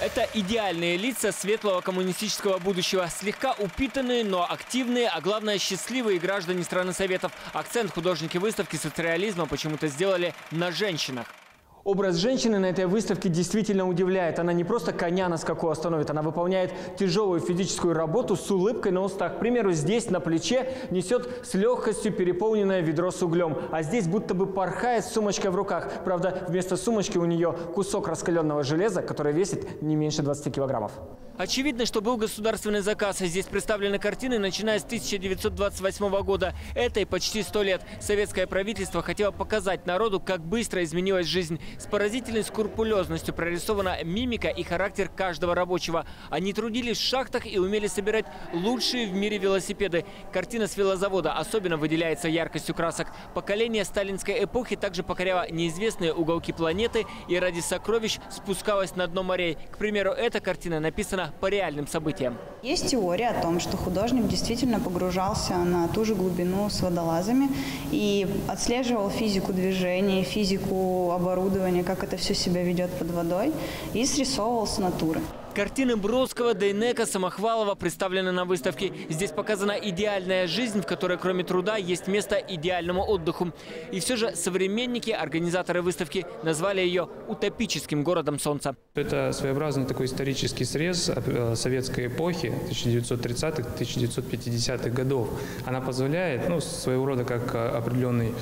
Это идеальные лица светлого коммунистического будущего. Слегка упитанные, но активные, а главное счастливые граждане страны Советов. Акцент художники выставки соцреализма почему-то сделали на женщинах. Образ женщины на этой выставке действительно удивляет. Она не просто коня на скаку остановит, она выполняет тяжелую физическую работу с улыбкой на устах. К примеру, здесь на плече несет с легкостью переполненное ведро с углем, а здесь будто бы порхает с сумочкой в руках. Правда, вместо сумочки у нее кусок раскаленного железа, который весит не меньше 20 килограммов. Очевидно, что был государственный заказ. Здесь представлены картины, начиная с 1928 года. Это и почти 100 лет. Советское правительство хотело показать народу, как быстро изменилась жизнь. С поразительной скрупулезностью прорисована мимика и характер каждого рабочего. Они трудились в шахтах и умели собирать лучшие в мире велосипеды. Картина с велозавода особенно выделяется яркостью красок. Поколение сталинской эпохи также покоряло неизвестные уголки планеты и ради сокровищ спускалось на дно морей. К примеру, эта картина написана по реальным событиям. Есть теория о том, что художник действительно погружался на ту же глубину с водолазами и отслеживал физику движения, физику оборудования, как это все себя ведет под водой, и срисовывал с натуры. Картины Бродского, Дейнека, Самохвалова представлены на выставке. Здесь показана идеальная жизнь, в которой кроме труда есть место идеальному отдыху. И все же современники, организаторы выставки, назвали ее утопическим городом солнца. Это своеобразный такой исторический срез советской эпохи 1930-1950-х годов. Она позволяет, своего рода как определенный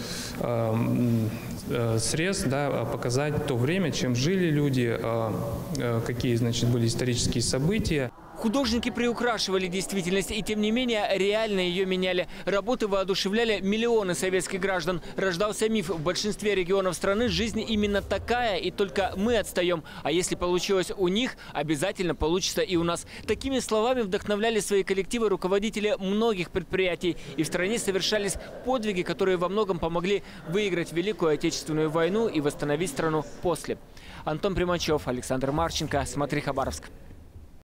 срез, показать то время, чем жили люди, какие, были исторические события. Художники приукрашивали действительность и, тем не менее, реально ее меняли. Работы воодушевляли миллионы советских граждан. Рождался миф: в большинстве регионов страны жизнь именно такая, и только мы отстаем. А если получилось у них, обязательно получится и у нас. Такими словами вдохновляли свои коллективы руководители многих предприятий. И в стране совершались подвиги, которые во многом помогли выиграть Великую Отечественную войну и восстановить страну после. Антон Примачев, Александр Марченко. Смотри, Хабаровск.